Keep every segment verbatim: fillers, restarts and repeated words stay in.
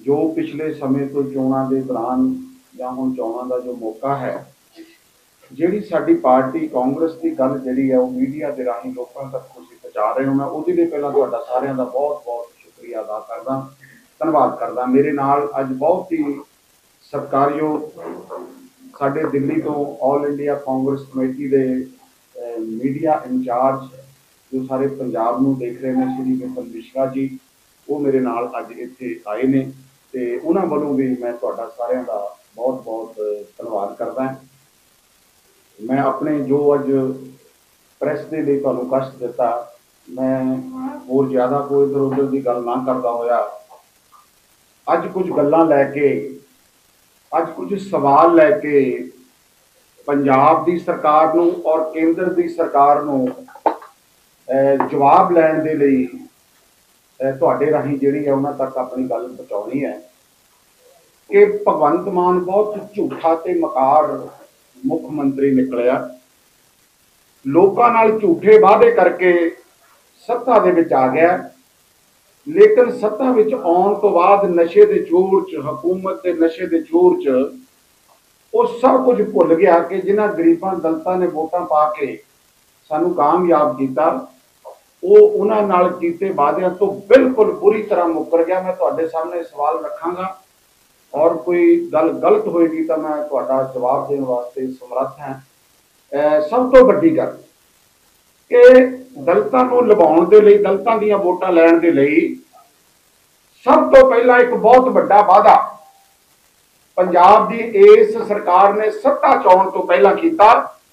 जो पिछले समय तो चोणां दे दौरान जां हुण चोणां दा जो मौका है, जिहड़ी साडी पार्टी कांग्रेस की गल जिहड़ी है वो मीडिया के राही लोगों तक तुसीं पहुंचा रहे हो, मैं उहदे लई पहलां तुहाडा सारिआं दा बहुत बहुत शुक्रिया अदा करदा, धन्नवाद करदा। मेरे नाल अज बहुत ही सत्कारयोग साडे दिल्ली तो ऑल इंडिया कांग्रेस कमेटी के मीडिया इंचार्ज जो सारे पंजाब नूं देख रहे हैं, श्री विपिन मिश्रा जी, वो मेरे नाल अज इत्थे आए ने ते उन्हां वल्लों भी मैं तुहाडा सारिआं दा बहुत बहुत धन्नवाद करदा। मैं अपने जो अज प्रैस के लिए तुहानूं कष्ट दिता, मैं होर ज़्यादा कोई इधर उधर की गल ना करदा होया अज कुछ गल्लां लैके अज कुछ सवाल लैके पंजाब की सरकार नूं और केंद्र की सरकार नूं जवाब लैण दे लई तुहाडे राही जिहड़ी है उन्हां तक अपनी गल पहुंचाउणी है कि भगवंत मान बहुत झूठा ते मकार मुख मंत्री निकलिया, लोकां नाल झूठे वादे करके सत्ता दे विच आ गया, लेकिन सत्ता विच आउण तो बाद नशे दे जोर च, हुकूमत के नशे दे जोर च वो सब कुछ भुल गया कि जिन्हां गरीबां दलितां ने वोटां पा के सानूं कामयाब किया, वो उन्हां नाल कीते वादियां तो बिल्कुल बुरी तरह मुकर गया। मैं तुहाडे सामने सवाल रखांगा और कोई गल गलत होएगी तो मैं तुहाडा जवाब देने वास्ते समर्थ हां। सब तो वड्डी गल कि दलितां नूं लुभाउण दे लई, दलितां दीयां वोटां लैण दे लई सब तो पहला एक बहुत वड्डा वादा पंजाब दी इस सरकार ने सत्ता च आउण तो पहला कीता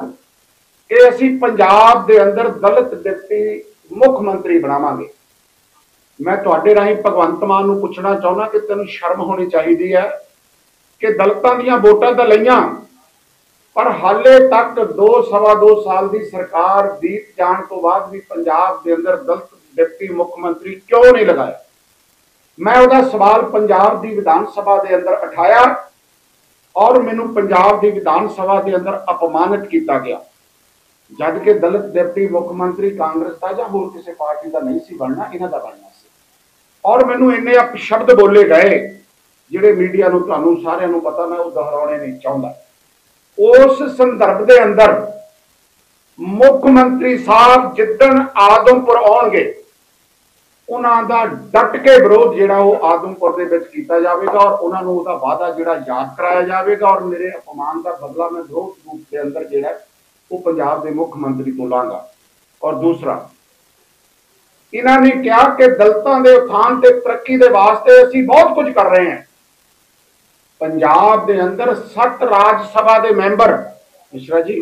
कि असीं पंजाब दे अंदर दलित डिप्टी मुख मंत्री बनावांगे। मैं तुहाडे राही भगवंत मान नूं पुछना चाहुंदा कि तैनूं शर्म होनी चाहिदी है कि दलितां दीयां वोटां तां लईआं पर हाले तक दो सवा दो साल की सरकार बीत जाण तो बाद भी पंजाब के अंदर दलित डिप्टी मुख मंत्री क्यों नहीं लगाया। मैं उहदा सवाल पंजाब की विधान सभा के अंदर उठाया और मैनू पंजाब की विधान सभा के अंदर अपमानित किया गया, जबकि दलित डिप्टी मुख मंत्री कांग्रेस का या होर किसी पार्टी का नहीं सी बनना, इन्हां दा बनना सी। और मैनू इन्ने अपशब्द बोले गए जिहड़े मीडिया नूं तुहानूं सारिआं नूं पता, मैं वो दोहराउणे नहीं चाहुंदा। उस संदर्भ के अंदर मुख मंत्री साहब जिद्दण आदमपुर आउणगे उन्हां दा डट के विरोध जिहड़ा वो आदमपुर दे विच कीता जावेगा और उन्हां नूं उहदा वादा जिहड़ा याद कराया जावेगा और मेरे अपमान का बदला मैं विरोध रूप के अंदर जिहड़ा वो पंजाब के मुख मंत्री तो लांगा। और दूसरा, इन्हां ने कहा कि दलितां दे उत्थान ते तरक्की दे वास्ते असीं बहुत कुछ कर रहे हैं। पंजाब के अंदर सत्त राज सभा के मैंबर, मिश्रा जी,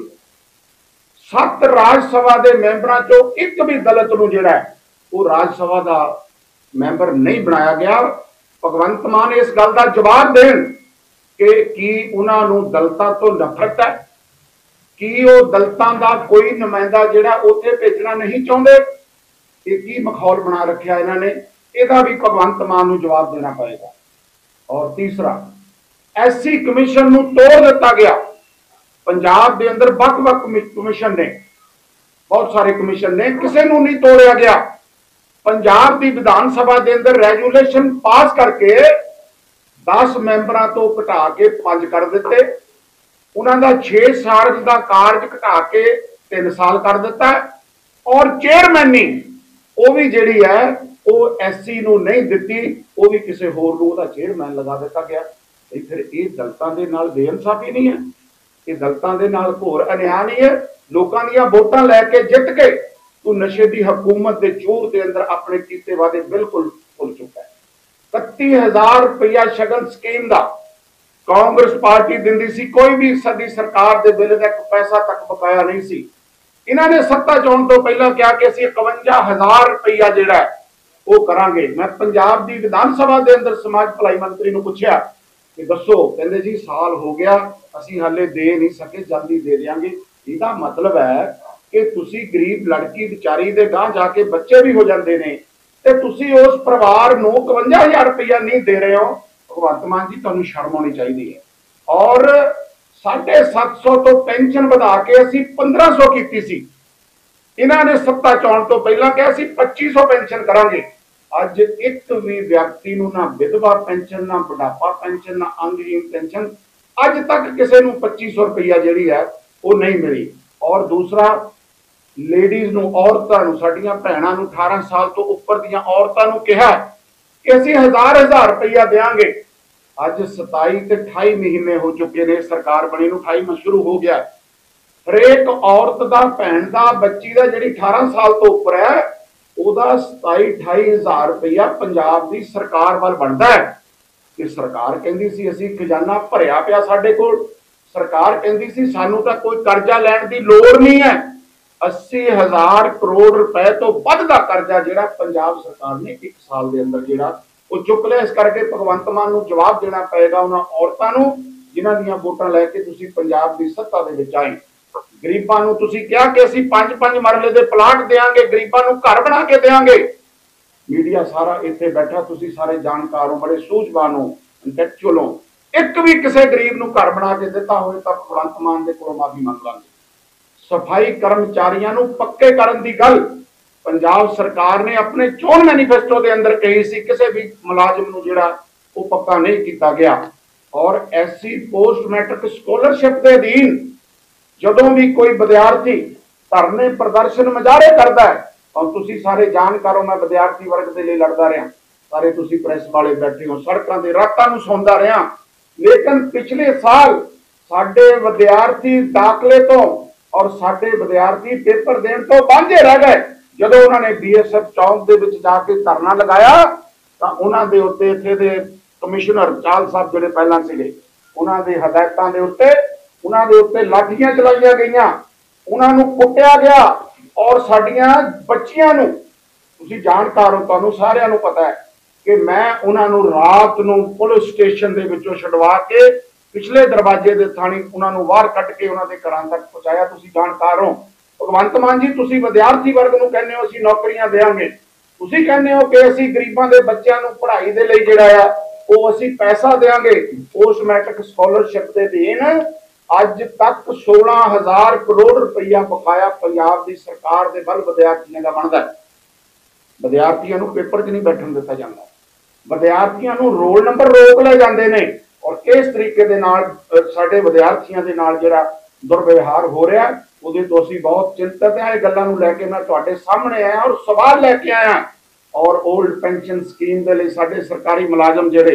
सत्त राज सभा के मैंबरां चों एक भी दलित नूं जिहड़ा है वो राज सभा का मैंबर नहीं बनाया गया। भगवंत मान इस गल का जवाब देन कि की उन्हां नूं दलितां तो नफरत है, कि वो दलितां दा कोई नुमाइंदा जिहड़ा उत्थे भेजना नहीं चाहुंदे, ये की मखौल बना रखिया इन्हां ने, इहदा भी भगवंत मान नूं जवाब देना पएगा। और तीसरा, एससी कमीशन नूं तोड़ दिता गया। पंजाब के अंदर वख-वख कमीशन ने, बहुत सारे कमीशन ने, किसी नूं नहीं तोड़िया गया। पंजाब की विधान सभा के अंदर रेजूलेशन पास करके दस मैंबरों तो घटा के पांच कर दिते, उन्होंने छे साल का कार्य घटा के तीन साल कर दिता है और चेयरमैनी वो भी जिहड़ी है वो एससी नूं नहीं दिती, वो भी किसी होर नूं उहदा चेयरमैन लगा दिता गया। फिर ये दलितां दे नाल बेइंसाफी नहीं है, ये दलितां दे नाल घोर अन्याय नहीं है। लोकां दीयां वोटां लैके जित के तू नशे की हुकूमत के जोर के अंदर अपने कीते वादे बिल्कुल भुल चुका है। इकत्ती हजार रुपया शगन स्कीम का कांग्रेस पार्टी दिंदी सी, कोई भी साडी सरकार के बिल का एक पैसा तक बकाया नहीं सी। इन्होंने सत्ता चौन तो पहला क्या कि असीं इकवंजा हजार रुपया जिहड़ा है वो करांगे। मैं पंजाब की विधान सभा के अंदर समाज भलाई मंत्री नूं पुछया कि दसो, कहंदे जी साल हो गया असीं हाले दे नहीं सके, जल्दी दे देंगे। इसका मतलब है कि तुसी गरीब लड़की बेचारी दे गांह जाके बच्चे भी हो जाते हैं ते तुसी उस परिवार नूं इकवंजा हजार रुपया नहीं दे रहे हो। भगवंत मान जी तुहानूं शर्म होनी चाहिए है। और साढ़े सत्त सौ तो पेंशन बढ़ा के असीं पंद्रह सौ की सी, इन्होंने सत्ता चौन तो पहला कहा सी पच्ची सौ पेंशन करांगे। ਅੱਜ ਇੱਕ ਵੀ ਵਿਅਕਤੀ ਨੂੰ ਨਾ ਵਿਧਵਾ ਪੈਨਸ਼ਨ, ਨਾ ਬੁਢਾਪਾ ਪੈਨਸ਼ਨ, ਨਾ ਅੰਗਹੀन ਪੈਨਸ਼ਨ ਅੱਜ तक किसी ਨੂੰ पच्ची सौ रुपया जी है वो नहीं मिली। और दूसरा लेडीज ਨੂੰ औरतों ਨੂੰ ਸਾਡੀਆਂ ਭੈਣਾਂ ਨੂੰ अठारह साल तो उपर ਦੀਆਂ औरतों ਨੂੰ ਕਿਹਾ कि ਅਸੀਂ हज़ार हज़ार रुपया देंगे। अज सताई ते अठाई महीने हो चुके ने, सरकार बनी नूं अठाईवां शुरू हो गया। हरेक औरत का, भैन का, बच्ची का जी अठारह साल तो उपर है ਉਹਦਾ सताई अठाई हज़ार रुपया पंजाब की सरकार वाल बनता है। कि सरकार कहती सी असीं खजाना भरिया पिया साडे कोल, सरकार कहती सी सानू तां कोई कर्जा लैण दी लोड़ नहीं है। अस्सी हज़ार करोड़ रुपए तो वध दा कर्जा जिहड़ा पंजाब सरकार ने एक साल दे अंदर जिहड़ा वो चुक लिया। इस करके भगवंत मान नूं जवाब देना पएगा उन्हां औरतां नूं जिन्हां दीयां वोटां लैके तुसीं पंजाब दी सत्ता दे विच आए। गरीबां नूं तुसीं कहा कि असीं पंज पंज मरले दे प्लाट देंगे, गरीबां नूं घर बना के देंगे। मीडिया सारा इत्थे बैठा, तुसीं सारे जानकार हो, बड़े सूझवान हो, इंटैलेक्चुअल हो। एक भी किसी गरीब नूं घर बना के दिता होवे तां भगवंत मान दे कोलों माफी मंग लांगे। सफाई कर्मचारियों नूं पक्के करन दी गल पंजाब सरकार ने अपने चोण मैनीफेस्टो के अंदर कही सी, किसी भी मुलाजम नूं जिहड़ा वो पक्का नहीं किया गया। और एससी पोस्ट मैट्रिक स्कॉलरशिप के अधीन जदों भी कोई विद्यार्थी धरने प्रदर्शन मुजाहरे करता है, और तुसी सारे जानकार हो, मैं विद्यार्थी वर्ग के लिए लड़ता रहा, सारे तुसी प्रेस वाले बैठे हो, सड़कों के रातां नूं सौंदा रहा। लेकिन पिछले साल साडे विद्यार्थी दाखले तो और साडे विद्यार्थी पेपर देने तो वांझे रह गए। जदों उन्होंने बी एस एफ चौक के विच जाके धरना लगाया तो उन्होंने उत्ते इत्थे दे कमिश्नर चाल साहब जिहड़े पहलां सीगे उन्हां दे हदायतां दे उत्ते उन्हां दे उत्ते लाठियां चलाईयां गईयां, उन्हां नूं कुੱਟਿਆ गया। और साडियां बच्चियां नूं तुसीं जानकार हो, तुहानूं सारिआं नूं पता है कि मैं उन्हां नूं रात नूं पुलिस स्टेशन दे विचों छडवा के पिछले दरवाजे दे थाणी उन्हां नूं बाहर कढ के उन्हां दे घरां तक पहुंचाया। तुसीं जानकार हो। भगवंत मान जी तुसीं विद्यार्थी वर्ग नूं कहंदे हो असीं नौकरियां देवांगे, तुसीं कहंदे हो कि असीं गरीबां दे बच्चिआं नूं पढ़ाई दे लई जिहड़ा आ ਉਹ ਅਸੀਂ पैसा देंगे। पोस्ट मैट्रिक स्कॉलरशिप के देन अज तक सोलह हज़ार करोड़ रुपया बकाया पंजाब की सरकार के बल विद्यार्थियों का बनता है। विद्यार्थियों को पेपर च नहीं बैठन दिता जाता, विद्यार्थियों को रोल नंबर रोक ले जाते हैं। और किस तरीके दे नाल साडे विद्यार्थियों के नाल जिहड़ा दुर्व्यवहार हो रहा है उहदे तो असीं बहुत चिंतित हैं। इह गल्लां नूं लैके मैं तुहाडे सामने आया और सवाल लैके आया। और ओल्ड पेंशन स्कीम के लिए साडे सरकारी मुलाजम जिहड़े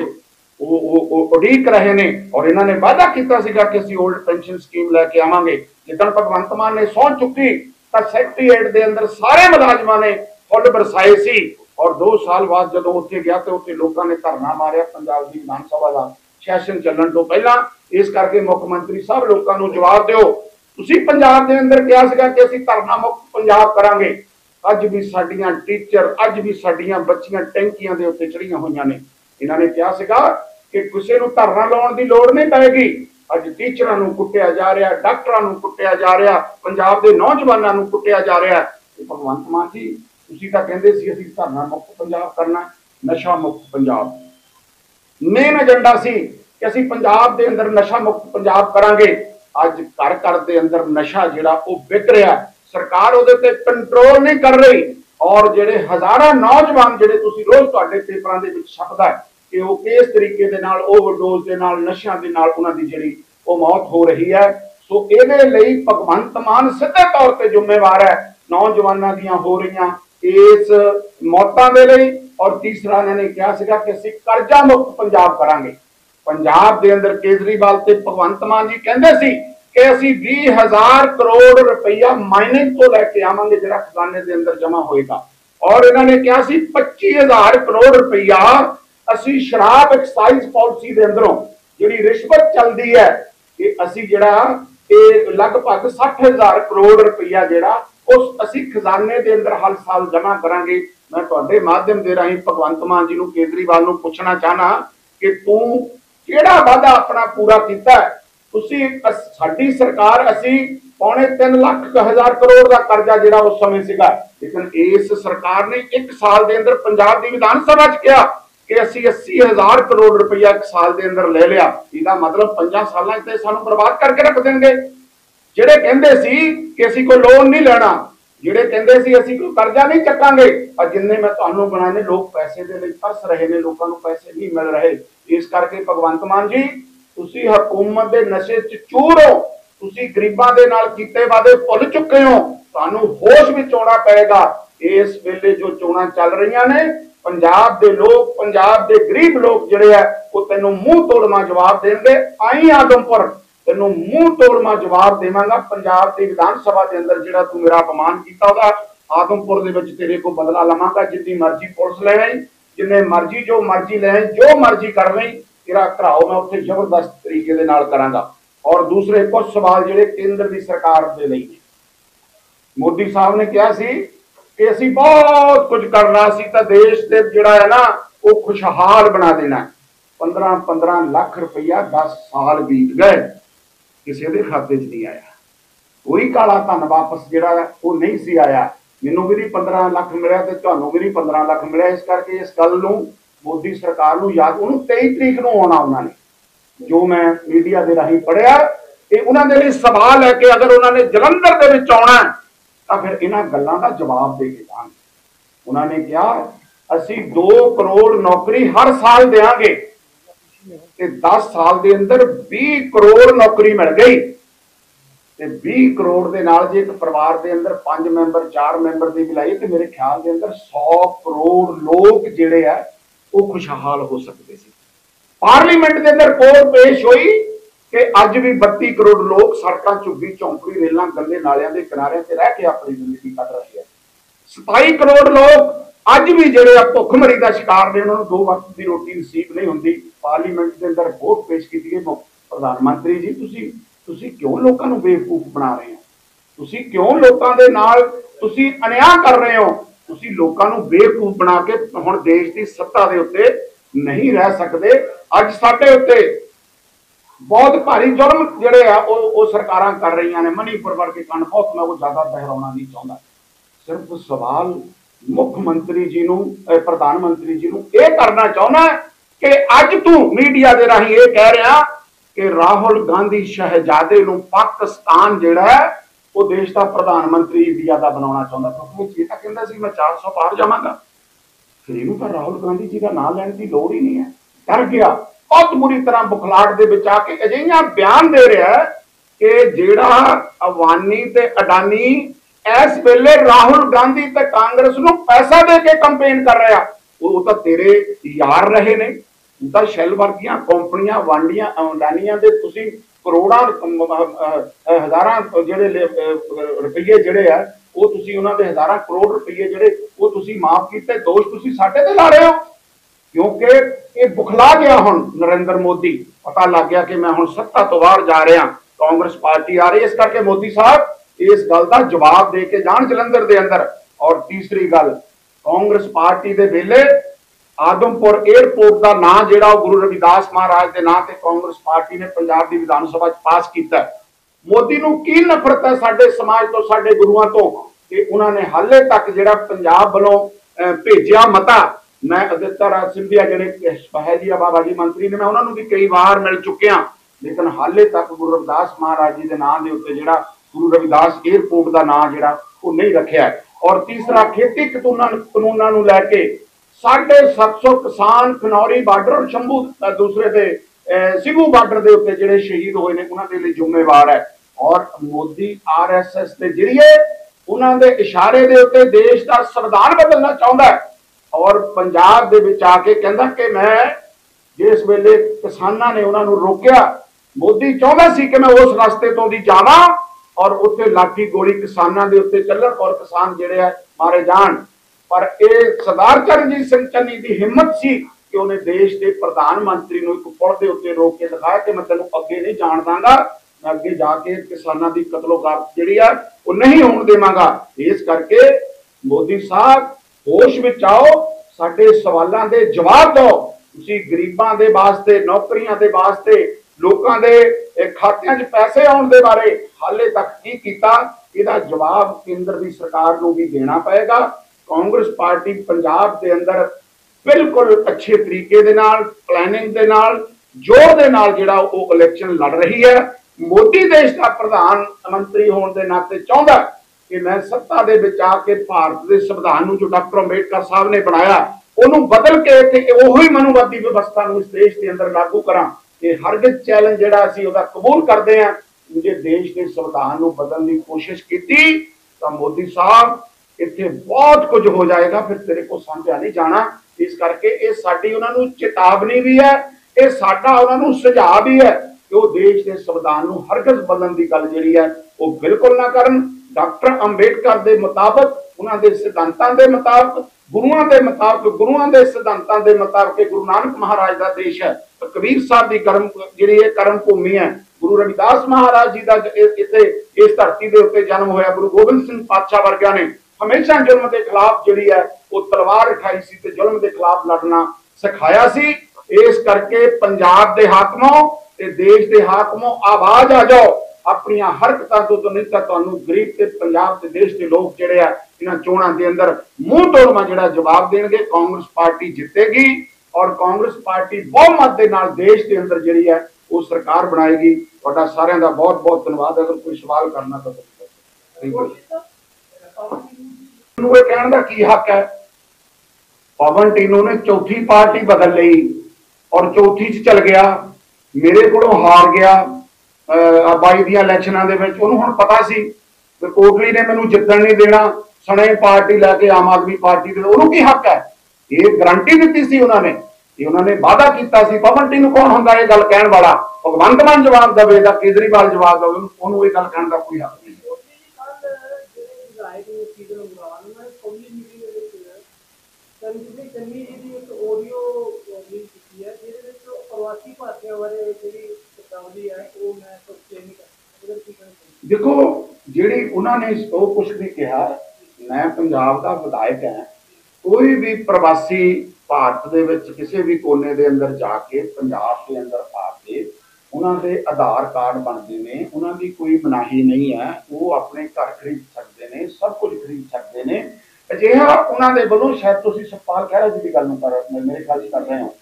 उड़ीक रहे ने, और इन्होंने वादा किया सीगा कि असीं ओल्ड पेंशन स्कीम लैके आवांगे। जिद्दण भगवंत मान ने सौं चुकी तो सैकटरीएट के अंदर सारे मुलाजमां ने फुल बरसाए सी। और दो साल बाद जदों उत्थे गया तो उत्थे लोगों ने धरना मारिया पंजाब की विधान सभा का सैशन चलण तो पहला। इस करके मुख मंत्री साहब लोगों को जवाब दिओ, तुसीं पंजाब के अंदर कहा सीगा कि असीं धरना मुक्त पंजाब करांगे। अज भी साडियां टीचर, अज भी साडियां बच्चियां टैंकियां दे उत्ते चढ़ियां होईयां ने। इन्होंने कहा सीगा कि किसी नूं धरना लाउण दी लोड़ नहीं पैगी। अज टीचरां नूं कुੱਟਿਆ जा रहा, डॉक्टरां नूं कुੱਟਿਆ जा रहा, पंजाब के नौजवानों नूं कुੱਟਿਆ जा रहा। भगवंत मान जी तुसीं तां कहंदे सी असीं धरना मुक्त पंजाब करना, नशा मुक्त पंजाब मेन एजेंडा सी कि असीं पंजाब के अंदर नशा मुक्त पंजाब करांगे। अज घर घर के अंदर नशा जिहड़ा वो विक रहा, सरकार उहदे ते कंट्रोल नहीं कर रही। और जिहड़े हज़ारां नौजवान जिहड़े तुसीं रोज़ तुहाडे पेपरां दे विच छपदा है कि वो किस तरीके दे नाल ओवरडोज दे नाल नशियां दे नाल उन्हां दी जिहड़ी वो मौत हो रही है। सो इहदे लई भगवंत मान सीधे तौर ते जिम्मेवार है नौजवानों दीयां हो रहीआं इस मौतां दे लई। और तीसरा इन्होंने कहा सीगा कि असीं कर्जा मुक्त पंजाब करांगे। पंजाब दे अंदर केजरीवाल ते भगवंत मान जी कहंदे सी कि असीं बीस हज़ार करोड़ रुपया माइनिंग तो लैके आवांगे जिहड़ा खजाने दे अंदर जमा होएगा। और इन्होंने कहा सी पच्ची हज़ार करोड़ रुपया असीं शराब एक्साइज पॉलिसी दे अंदरों जिहड़ी रिश्वत चलदी है कि असीं जिहड़ा ਇਹ लगभग साठ हज़ार करोड़ रुपया जिहड़ा उस असीं खजाने दे अंदर हर साल जमा करांगे। मैं तुहाडे माध्यम दे राहीं भगवंत मान जी नूं केजरीवाल नूं पुछना चाहना कि तूं किहड़ा वादा अपना पूरा कीता है। तुसीं साडी सरकार असीं पौने तीन लाख हज़ार करोड़ का कर्जा जिहड़ा उस समय सीगा, लेकिन इस सरकार ने एक साल दे अंदर पंजाब दी विधान सभा च कहा कि असीं अस्सी हज़ार करोड़ रुपया एक साल के अंदर ले लिया। इसका मतलब पंजा साल सानू बर्बाद करके रख देंगे। जिहड़े कहंदे सी कि असीं कोई लोन नहीं लेना, ਜਿਹੜੇ ਕਹਿੰਦੇ ਸੀ ਅਸੀਂ ਕੋਈ ਕਰਜ਼ਾ ਨਹੀਂ ਚੱਕਾਂਗੇ, ਪਰ ਜਿੰਨੇ ਮੈਂ ਤੁਹਾਨੂੰ ਬਣਾਏ ਨੇ ਲੋਕ ਪੈਸੇ ਦੇ ਲਈ ਤਰਸ ਰਹੇ ਨੇ, ਲੋਕਾਂ ਨੂੰ ਪੈਸੇ ਨਹੀਂ ਮਿਲ ਰਹੇ। ਇਸ ਕਰਕੇ ਭਗਵੰਤ ਮਾਨ ਜੀ ਤੁਸੀਂ ਹਕੂਮਤ ਦੇ ਨਸ਼ੇ 'ਚ ਚੂਰ ਹੋ, ਤੁਸੀਂ ਗਰੀਬਾਂ ਦੇ ਨਾਲ ਕੀਤੇ ਵਾਅਦੇ ਭੁੱਲ ਚੁੱਕੇ ਹੋ, ਤੁਹਾਨੂੰ ਹੋਸ਼ ਵਿੱਚ ਆਉਣਾ ਪਏਗਾ। ਇਸ ਵੇਲੇ ਜੋ ਚੋਣਾਂ ਚੱਲ ਰਹੀਆਂ ਨੇ, ਪੰਜਾਬ ਦੇ ਲੋਕ, ਪੰਜਾਬ ਦੇ ਗਰੀਬ ਲੋਕ ਜਿਹੜੇ ਆ ਉਹ ਤੈਨੂੰ ਮੂੰਹ ਤੋੜਵਾ ਜਵਾਬ ਦੇਣਗੇ। ਆਈ ਆਦਮਪੁਰ ਤੈਨੂੰ ਮੂੰਹ ਤੋੜਵਾ ਜਵਾਬ ਦੇਵਾਂਗਾ। ਪੰਜਾਬ ਦੀ ਵਿਧਾਨ ਸਭਾ ਦੇ ਅੰਦਰ ਜਿਹੜਾ ਤੂੰ ਮੇਰਾ ਅਪਮਾਨ ਕੀਤਾ ਉਹਦਾ ਆਦਮਪੁਰ ਦੇ ਵਿੱਚ ਤੇਰੇ ਕੋਲ ਬਦਲਾ ਲਵਾਂਗਾ। ਜਿੰਨੀ ਮਰਜ਼ੀ ਪੁਲਿਸ ਲੈ ਆਈ, ਜਿੰਨੇ ਮਰਜ਼ੀ ਜੋ ਮਰਜ਼ੀ ਲੈ ਆਈ, ਜੋ ਮਰਜ਼ੀ ਕਰ ਲਈ, ਤੇਰਾ ਘਰਾਓ ਮੈਂ ਉੱਥੇ ਜ਼ਬਰਦਸਤ ਤਰੀਕੇ ਦੇ ਨਾਲ ਕਰਾਂਗਾ। ਔਰ ਦੂਸਰੇ ਕੁਝ ਸਵਾਲ ਜਿਹੜੇ ਕੇਂਦਰ ਦੀ ਸਰਕਾਰ ਦੇ ਲਈ ਨੇ। ਮੋਦੀ ਸਾਹਿਬ ਨੇ ਕਿਹਾ ਸੀ ਕਿ ਅਸੀਂ ਬਹੁਤ ਕੁਝ ਕਰਨਾ ਸੀ ਤਾਂ ਦੇਸ਼ ਦੇ ਜਿਹੜਾ ਹੈ ਨਾ ਉਹ ਖੁਸ਼ਹਾਲ ਬਣਾ ਦੇਣਾ। ਪੰਦਰਾਂ ਪੰਦਰਾਂ ਲੱਖ ਰੁਪਈਆ ਦਸ ਸਾਲ ਬੀਤ ਗਏ, ਕਿਸੇ ਦੇ ਖਾਤੇ 'ਚ ਨਹੀਂ ਆਇਆ। ਕੋਈ ਕਾਲਾ ਧਨ ਵਾਪਸ ਜਿਹੜਾ ਉਹ ਨਹੀਂ ਸੀ ਆਇਆ। ਮੈਨੂੰ ਵੀ ਨਹੀਂ ਪੰਦਰਾਂ ਲੱਖ ਮਿਲਿਆ ਤੇ ਤੁਹਾਨੂੰ ਵੀ ਨਹੀਂ ਪੰਦਰਾਂ ਲੱਖ ਮਿਲਿਆ। ਇਸ ਕਰਕੇ ਇਸ ਗੱਲ ਨੂੰ ਮੋਦੀ ਸਰਕਾਰ ਨੂੰ ਯਾਦ, ਉਹਨੂੰ ਤੇਈ ਤਰੀਕ ਨੂੰ ਆਉਣਾ ਉਹਨਾਂ ਨੇ, ਜੋ ਮੈਂ ਮੀਡੀਆ ਦੇ ਰਾਹੀਂ ਪੜ੍ਹਿਆ, ਇਹ ਉਹਨਾਂ ਦੇ ਲਈ ਸਵਾਲ ਹੈ ਕਿ ਅਗਰ ਉਹਨਾਂ ਨੇ ਜਲੰਧਰ ਦੇ ਵਿੱਚ ਆਉਣਾ ਤਾਂ ਫਿਰ ਇਹਨਾਂ ਗੱਲਾਂ ਦਾ ਜਵਾਬ ਦੇ ਕੇ ਜਾਣਗੇ। ਉਹਨਾਂ ਨੇ ਕਿਹਾ ਅਸੀਂ ਦੋ ਕਰੋੜ ਨੌਕਰੀ ਹਰ ਸਾਲ ਦੇਵਾਂਗੇ ਤੇ ਦਸ ਸਾਲ ਦੇ ਅੰਦਰ ਵੀਹ ਕਰੋੜ ਨੌਕਰੀ ਮਿਲ ਗਈ। ਤੇ ਵੀਹ ਕਰੋੜ ਦੇ ਨਾਲ ਜੇ ਇੱਕ ਪਰਿਵਾਰ ਦੇ ਅੰਦਰ ਪੰਜ ਮੈਂਬਰ ਚਾਰ ਮੈਂਬਰ ਦੀ ਮਿਲਾਈ ਤੇ ਮੇਰੇ ਖਿਆਲ ਦੇ ਅੰਦਰ ਸੌ ਕਰੋੜ ਲੋਕ ਜਿਹੜੇ ਆ ਉਹ ਖੁਸ਼ਹਾਲ ਹੋ ਸਕਦੇ ਸੀ। ਪਾਰਲੀਮੈਂਟ ਦੇ ਅੰਦਰ ਰਿਪੋਰਟ ਪੇਸ਼ ਹੋਈ ਕਿ ਅੱਜ ਵੀ ਬੱਤੀ ਕਰੋੜ ਲੋਕ ਸੜਕਾਂ, ਝੁੱਗੀ ਝੌਂਪੜੀ, ਰੇਲਾਂ, ਗੰਦੇ ਨਾਲਿਆਂ ਦੇ ਕਿਨਾਰਿਆਂ ਤੇ ਰਹਿ ਕੇ ਆਪਣੀ ਜ਼ਿੰਦਗੀ ਕੱਢ ਰਹੇ ਆ। ਸਤਾਈ ਕਰੋੜ ਲੋਕ ਅੱਜ ਵੀ ਜਿਹੜੇ ਆ ਭੁੱਖਮਰੀ ਦਾ ਸ਼ਿਕਾਰ ਨੇ, ਉਹਨਾਂ ਨੂੰ ਦੋ ਵਕਤ ਦੀ ਰੋਟੀ ਨਸੀਬ ਨਹੀਂ ਹੁੰਦੀ। ਪਾਰਲੀਮੈਂਟ ਦੇ ਅੰਦਰ ਰਿਪੋਰਟ ਪੇਸ਼ ਕੀਤੀ ਗਈ। ਪ੍ਰਧਾਨ ਮੰਤਰੀ ਜੀ ਤੁਸੀਂ ਤੁਸੀਂ ਕਿਉਂ ਲੋਕਾਂ ਨੂੰ ਬੇਵਕੂਫ ਬਣਾ ਰਹੇ ਹੋ? ਤੁਸੀਂ ਕਿਉਂ ਲੋਕਾਂ ਦੇ ਨਾਲ ਤੁਸੀਂ ਅਨਿਆਂ ਕਰ ਰਹੇ ਹੋ? ਤੁਸੀਂ ਲੋਕਾਂ ਨੂੰ ਬੇਵਕੂਫ ਬਣਾ ਕੇ ਹੁਣ ਦੇਸ਼ ਦੀ ਸੱਤਾ ਦੇ ਉੱਤੇ ਨਹੀਂ ਰਹਿ ਸਕਦੇ। ਅੱਜ ਸਾਡੇ ਉੱਤੇ ਬਹੁਤ ਭਾਰੀ ਜ਼ੁਲਮ ਜਿਹੜੇ ਆ ਉਹ ਉਹ ਸਰਕਾਰਾਂ ਕਰ ਰਹੀਆਂ ਨੇ। ਮਨੀਪੁਰ ਵਰਗੇ ਕਾਂਡ ਬਹੁਤ, ਮੈਂ ਉਹ ਜ਼ਿਆਦਾ ਦੁਹਰਾਉਣਾ ਨਹੀਂ ਚਾਹੁੰਦਾ। ਸਿਰਫ ਸਵਾਲ ਮੁੱਖ ਮੰਤਰੀ ਜੀ ਨੂੰ, ਪ੍ਰਧਾਨ ਮੰਤਰੀ ਜੀ ਨੂੰ ਇਹ ਕਰਨਾ ਚਾਹੁੰਦਾ ਕਿ ਅੱਜ ਤੂੰ ਮੀਡੀਆ ਦੇ ਰਾਹੀਂ ਇਹ ਕਹਿ ਰਿਹਾ ਕਿ ਰਾਹੁਲ ਗਾਂਧੀ ਸ਼ਹਿਜ਼ਾਦੇ ਨੂੰ ਪਾਕਿਸਤਾਨ ਜਿਹੜਾ ਹੈ ਉਹ ਦੇਸ਼ ਦਾ ਪ੍ਰਧਾਨ ਮੰਤਰੀ ਇੰਡੀਆ ਦਾ ਬਣਾਉਣਾ ਚਾਹੁੰਦਾ, ਕਿਉਂਕਿ ਇਹ ਤਾਂ ਕਹਿੰਦਾ ਸੀ ਮੈਂ ਚਾਰ ਸੌ ਪਾਰ ਜਾਵਾਂਗਾ। ਫਿਰ ਇਹਨੂੰ ਤਾਂ ਰਾਹੁਲ ਗਾਂਧੀ ਜੀ ਦਾ ਨਾਂ ਲੈਣ ਦੀ ਲੋੜ ਹੀ ਨਹੀਂ ਹੈ। ਡਰ ਗਿਆ, ਬਹੁਤ ਬੁਰੀ ਤਰ੍ਹਾਂ ਬੁਖਲਾਹਟ ਦੇ ਵਿੱਚ ਆ ਕੇ ਅਜਿਹੀਆਂ ਬਿਆਨ ਦੇ ਰਿਹਾ ਕਿ ਜਿਹੜਾ ਅਵਾਨੀ ਤੇ ਅਡਾਨੀ ਇਸ ਵੇਲੇ ਰਾਹੁਲ ਗਾਂਧੀ ਤੇ ਕਾਂਗਰਸ ਨੂੰ ਪੈਸਾ ਦੇ ਕੇ ਕੰਪੇਨ ਕਰ ਰਿਹਾ। ਉਹ ਤਾਂ ਤੇਰੇ ਯਾਰ ਰਹੇ ਨੇ, ਉਹ ਤਾਂ ਸ਼ੈਲ ਵਰਗੀਆਂ ਕੰਪਨੀਆਂ ਵਾਂਡੀਆਂ ਅਡਾਨੀਆਂ ਦੇ ਤੁਸੀਂ ਕਰੋੜਾਂ ਹਜ਼ਾਰਾਂ ਜਿਹੜੇ ਰੁਪਈਏ ਜਿਹੜੇ ਆ ਉਹ ਤੁਸੀਂ ਉਹਨਾਂ ਦੇ ਹਜ਼ਾਰਾਂ ਕਰੋੜ ਰੁਪਈਏ ਜਿਹੜੇ ਉਹ ਤੁਸੀਂ ਮਾਫ ਕੀਤੇ। ਦੋਸ਼ ਤੁਸੀਂ ਸਾਡੇ ਤੇ ਲਾ ਰਹੇ ਹੋ ਕਿਉਂਕਿ ਇਹ ਬੁਖਲਾ ਗਿਆ। ਹੁਣ ਨਰਿੰਦਰ ਮੋਦੀ ਪਤਾ ਲੱਗ ਗਿਆ ਕਿ ਮੈਂ ਹੁਣ ਸੱਤਾ ਤੋਂ ਬਾਹਰ ਜਾ ਰਿਹਾ, ਕਾਂਗਰਸ ਪਾਰਟੀ ਆ ਰਹੀ। ਇਸ ਕਰਕੇ ਮੋਦੀ ਸਾਹਿਬ ਇਸ ਗੱਲ ਦਾ ਜਵਾਬ ਦੇ ਕੇ ਜਾਣ ਜਲੰਧਰ ਦੇ ਅੰਦਰ। ਔਰ ਤੀਸਰੀ ਗੱਲ, ਕਾਂਗਰਸ ਪਾਰਟੀ ਦੇ ਵੇਲੇ ਆਦਮਪੁਰ 에ਅਰਪੋਰਟ ਦਾ ਨਾਂ ਜਿਹੜਾ ਉਹ ਗੁਰੂ ਰਵਿਦਾਸ ਮਹਾਰਾਜ ਦੇ ਨਾਂ ਤੇ ਕਾਂਗਰਸ ਪਾਰਟੀ ਨੇ ਪੰਜਾਬ ਦੀ ਵਿਧਾਨ ਸਭਾ 'ਚ ਪਾਸ ਕੀਤਾ। ਮੋਦੀ ਨੂੰ ਕੀ ਨਫ਼ਰਤ ਹੈ ਸਾਡੇ ਸਮਾਜ ਤੋਂ, ਸਾਡੇ ਗੁਰੂਆਂ ਤੋਂ, ਕਿ ਉਹਨਾਂ ਨੇ ਹਾਲੇ ਤੱਕ ਜਿਹੜਾ ਪੰਜਾਬ ਵੱਲੋਂ ਭੇਜਿਆ ਮਤਾ, ਮੈਂ ਅਦਿੱਤਿਆ ਰਾਜ ਸਿੰਧੀਆ ਜਿਹੜੇ ਸਹਿਜੀਆ ਬਾਬਾ ਜੀ ਮੰਤਰੀ ਨੇ, ਮੈਂ ਉਹਨਾਂ ਨੂੰ ਵੀ ਕਈ ਵਾਰ ਮਿਲ ਚੁੱਕਿਆ, ਲੇਕਿਨ ਹਾਲੇ ਤੱਕ ਗੁਰੂ ਰਵਿਦਾਸ ਮਹਾਰਾਜ ਜੀ ਦੇ ਨਾਂ ਦੇ ਉੱਤੇ ਜਿਹੜਾ ਗੁਰੂ ਰਵਿਦਾਸ 에ਅਰਪੋਰਟ ਦਾ ਨਾਂ ਜਿਹੜਾ ਉਹ ਨਹੀਂ ਰੱਖਿਆ। ਔਰ ਤੀਸਰਾ, ਖੇਤੀ ਕਾਨੂੰਨਾਂ ਕਾਨੂੰਨਾਂ ਨੂੰ ਲੈ ਕੇ साढ़े सत्त सौ किसान खनौरी बार्डर और शंभू दूसरे दे सिगू बार्डर के उत्ते जिहड़े शहीद होए ने उन्हां दे जिम्मेवार है। और मोदी आर एस एस के जरिए उन्हां दे इशारे दे उत्ते देश का संविधान बदलना चाहुंदा है और पंजाब दे विच आके कहंदा कि मैं जिस वेले किसानां ने उन्हां नूं रोकिया, मोदी चाहुंदा सी कि मैं उस रास्ते तो दी जावां और उत्ते लाठी गोली किसानां दे उत्ते चलण और किसान जिहड़े आ मारे जाण। पर यह सरदार चरणजीत सिंह चन्नी की हिम्मत सी कि उन्हें देश के प्रधानमंत्री को एक पुल के उत्ते रोक के दिखाया कि मैं तेनों अगे नहीं जाण दांगा, मैं अगे जाके किसानों की कतलोगात जिहड़ी आ वो नहीं होण देवांगा। इस करके मोदी साहब होश विच आओ, साडे सवालों के जवाब दो। तुसीं गरीबां दे वास्ते, नौकरियां दे वास्ते, लोकां दे खातियां 'च पैसे आउण दे बारे हाले तक की कीता, इहदा जवाब केंद्र की सरकार को भी देना पएगा। कांग्रेस पार्टी पंजाब के अंदर बिल्कुल अच्छे तरीके दे नाल, प्लैनिंग दे नाल, जोर दे नाल जिहड़ा वो इलेक्शन लड़ रही है। मोदी देश का प्रधानमंत्री होने के नाते चाहता कि मैं सत्ता दे विच आके भारत के संविधान नूं जो डॉक्टर अंबेडकर साहब ने बनाया उन्होंने बदल के इत्थे उही मनुवादी व्यवस्था नूं इस देश के अंदर लागू करा कि हरगिज़ चैलेंज जिहड़ा असीं उहदा कबूल करते हैं। मुझे देश के संविधान नूं बदलने की कोशिश की तो मोदी साहब इत्थे बहुत कुछ हो जाएगा, फिर तेरे को समझा नहीं जाना। इस करके ये साडी उन्हां नूं चेतावनी भी है, ये साडा उन्हां नूं सुझाव भी है कि वो देश के संविधान नूं हरगिज़ बदलण की गल जिहड़ी है वो बिल्कुल ना करन। डॉक्टर अंबेडकर के मुताबिक उन्होंने सिद्धांतों के मुताबिक गुरुओं के मुताबिक गुरुओं के सिद्धांतों के मुताबिक गुरु नानक महाराज का देश है, तो कबीर साहब की कर्म जी कर्म भूमि है, गुरु रविदास महाराज जी का इतने इस धरती के उत्ते जन्म होया, गुरु गोबिंद सिंह पातशाह वर्गिया ने हमेशा जुल्म के खिलाफ जी है वो तलवार उठाई सी ते जुल्म के खिलाफ लड़ना सिखाया सी। इस करके पंजाब के हाकमों ते देश के हाकमों आवाज आ जाओ अपन हरकतों तो, तो नहीं तो गरीब के पंजाब के देश के लोग जोड़े इन चोणों के अंदर मूँह तोड़वा जो जवाब देंगे। कांग्रेस पार्टी जितेगी और कांग्रेस पार्टी बहुमत के नाल देश के अंदर जी है वो सरकार बनाएगी। तुहाडा सारिਆਂ ਦਾ बहुत बहुत धन्यवाद। अगर कोई सवाल करना तो कहने का की हक है। पवन टिन्नू ने चौथी पार्टी बदल ली और चौथी च चल गया, मेरे को हार गया बाई दी इलैक्शनां दे विच। उहनूं हुण पता सी कि कोटली ने मैनूं जितण नहीं देना, सने पार्टी लैके आम आदमी पार्टी दे उहनूं की हक है। ये गारंटी दी सी उन्होंने, ये उन्होंने वादा किया सी। पवन टिन्नू कौन हुंदा ये गल कहण वाला? भगवंत मान जवाब देवे दा केजरीवाल जवाब देवे, उहनूं ये गल कहण दा कोई हक नहीं। देखो जी उन्होंने वो कुछ नहीं कहा, मैं पंजाब का विधायक है, कोई भी प्रवासी भारत दे विच किसी भी कोने दे अंदर जाके पंजाब के अंदर आके उन्होंने आधार कार्ड बनते हैं, उन्होंने कोई मनाही नहीं है, वो अपने घर खरीद सकते हैं, सब कुछ खरीद सकते हैं। अजिहा उन्होंने वालों शायद तुम सतपाल खैहरा जी की गल कर मेरे ख्याल कर रहे हो।